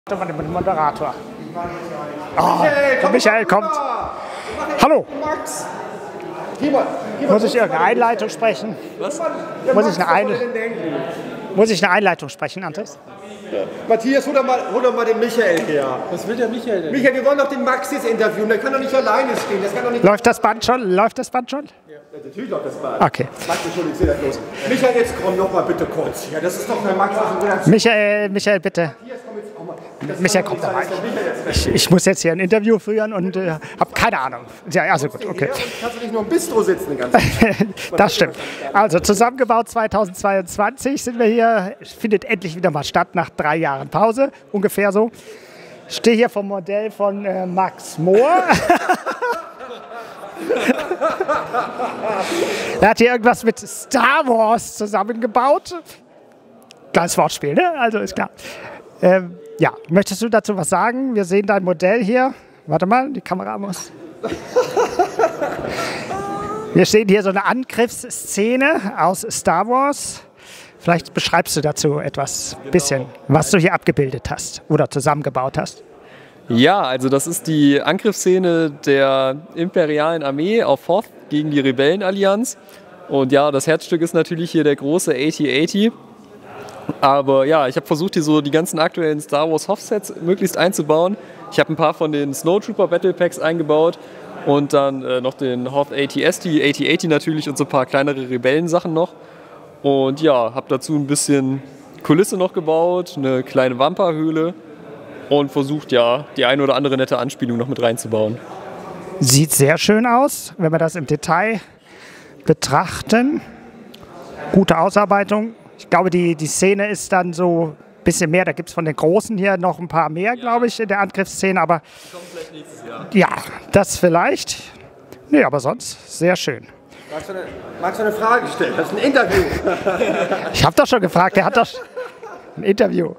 Mal den Moderator. Oh, Michael kommt. Hallo. Muss ich irgendeine Einleitung sprechen? Was? Muss ich eine Einleitung sprechen, Andres? Ja. Matthias, hol doch mal den Michael her. Was will der Michael denn? Michael, wir wollen doch den Max jetzt interviewen. Der kann doch nicht alleine stehen. Das kann doch nicht. Läuft das Band schon? Läuft das Band schon? Ja, natürlich läuft das Band. Okay. Max, Entschuldigung, ich das los. Michael, jetzt komm noch mal bitte kurz hier. Das ist doch der Max aus dem Monat. Michael, bitte. Michael, kommt da rein. Ich muss jetzt hier ein Interview führen und habe keine Ahnung. Ja, also gut, okay. Kannst du nicht nur im Bistro sitzen den ganzen Tag? Das stimmt. Also zusammengebaut 2022 sind wir hier. Findet endlich wieder mal statt nach 3 Jahren Pause, ungefähr so. Ich stehe hier vom Modell von Max Mohr. Er hat hier irgendwas mit Star Wars zusammengebaut. Kleines Wortspiel, ne? Also ist klar. Ja, möchtest du dazu was sagen? Wir sehen dein Modell hier. Warte mal, die Kamera muss. Wir sehen hier so eine Angriffsszene aus Star Wars. Vielleicht beschreibst du dazu etwas, bisschen, was du hier abgebildet hast oder zusammengebaut hast. Ja, also das ist die Angriffsszene der imperialen Armee auf Hoth gegen die Rebellenallianz. Und ja, das Herzstück ist natürlich hier der große AT-AT. Aber ja, ich habe versucht, hier so die ganzen aktuellen Star Wars Hoth-Sets möglichst einzubauen. Ich habe ein paar von den Snowtrooper Battle Packs eingebaut und dann noch den Hoth AT-ST, AT-AT natürlich und so ein paar kleinere Rebellensachen noch. Und ja, habe dazu ein bisschen Kulisse noch gebaut, eine kleine Wampa-Höhle und versucht ja, die eine oder andere nette Anspielung noch mit reinzubauen. Sieht sehr schön aus, wenn wir das im Detail betrachten. Gute Ausarbeitung. Ich glaube, die Szene ist dann so ein bisschen mehr. Da gibt es von den Großen hier noch ein paar mehr, glaube ich, in der Angriffsszene. Aber Kommt vielleicht nächstes Jahr. Ja, das vielleicht. Nee, aber sonst sehr schön. Magst du eine Frage stellen? Das ist ein Interview. Ich habe doch schon gefragt, er hat doch ein Interview.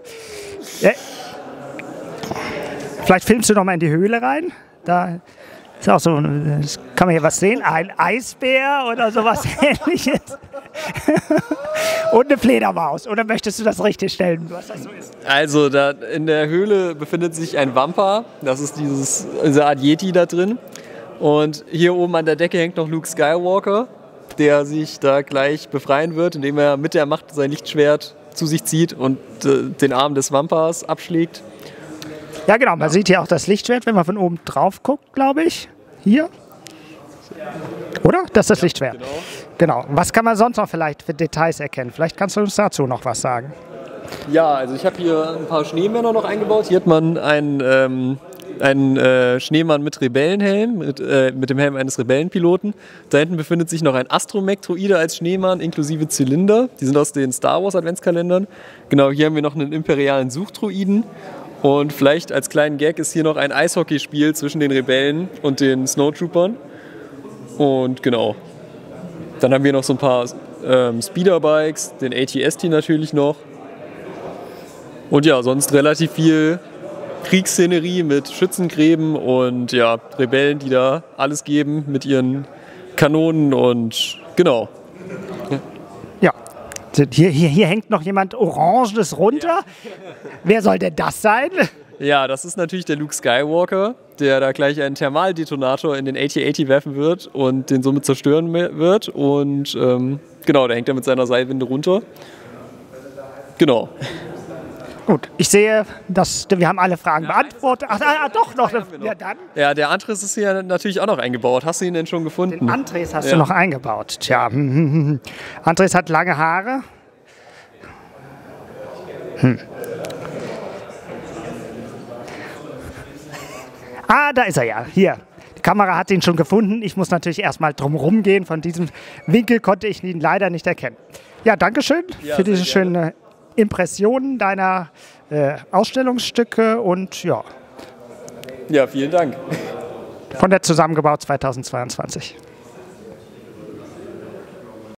Vielleicht filmst du noch mal in die Höhle rein. Da ist auch so, kann man hier was sehen? Ein Eisbär oder sowas Ähnliches. Und eine Fledermaus. Oder möchtest du das richtig stellen, was das so ist? Also da in der Höhle befindet sich ein Wampa. Das ist diese Art Yeti da drin. Und hier oben an der Decke hängt noch Luke Skywalker, der sich da gleich befreien wird, indem er mit der Macht sein Lichtschwert zu sich zieht und den Arm des Wampas abschlägt. Ja, genau. Man sieht hier auch das Lichtschwert, wenn man von oben drauf guckt, glaube ich. Hier. Oder? Das ist das Lichtschwert. Genau. Was kann man sonst noch vielleicht für Details erkennen? Vielleicht kannst du uns dazu noch was sagen. Ja, also ich habe hier ein paar Schneemänner noch eingebaut. Hier hat man einen Schneemann mit Rebellenhelm, mit dem Helm eines Rebellenpiloten. Da hinten befindet sich noch ein Astromech-Droide als Schneemann inklusive Zylinder. Die sind aus den Star Wars Adventskalendern. Genau, hier haben wir noch einen imperialen Suchdroiden. Und vielleicht als kleinen Gag ist hier noch ein Eishockeyspiel zwischen den Rebellen und den Snowtroopern. Und genau. Dann haben wir noch so ein paar Speederbikes, den AT-ST natürlich noch. Und ja, sonst relativ viel Kriegsszenerie mit Schützengräben und ja, Rebellen, die da alles geben mit ihren Kanonen und genau. Ja, hier hängt noch jemand Oranges runter. Ja. Wer soll denn das sein? Ja, das ist natürlich der Luke Skywalker, der da gleich einen Thermaldetonator in den AT-AT werfen wird und den somit zerstören wird. Und genau, da hängt er mit seiner Seilwinde runter. Genau. Gut, ich sehe, wir haben alle Fragen beantwortet. Ach, doch noch. Ja, dann. Ja, der Andres ist hier natürlich auch noch eingebaut. Hast du ihn denn schon gefunden? Den Andres hast du noch eingebaut. Tja, Andres hat lange Haare. Ah, da ist er ja. Hier. Die Kamera hat ihn schon gefunden. Ich muss natürlich erstmal drum rumgehen. Von diesem Winkel konnte ich ihn leider nicht erkennen. Ja, danke schön für diese schöne Impressionen deiner Ausstellungsstücke und ja. Ja, vielen Dank. Von der Zusammengebaut 2022.